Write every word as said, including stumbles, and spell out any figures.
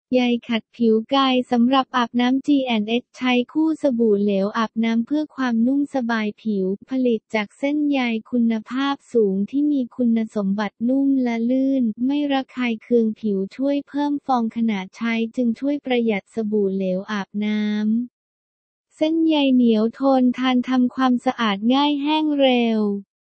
ใยขัดผิวกายสำหรับอาบน้ำ จี แอนด์ เอช ใช้คู่สบู่เหลวอาบน้ำเพื่อความนุ่มสบายผิว ผลิตจากเส้นใยคุณภาพสูงที่มีคุณสมบัตินุ่มและลื่น ไม่ระคายเคืองผิวช่วยเพิ่มฟองขนาดใช้จึงช่วยประหยัดสบู่เหลวอาบน้ำ เส้นใยเหนียวทนทานทำความสะอาดง่ายแห้งเร็ว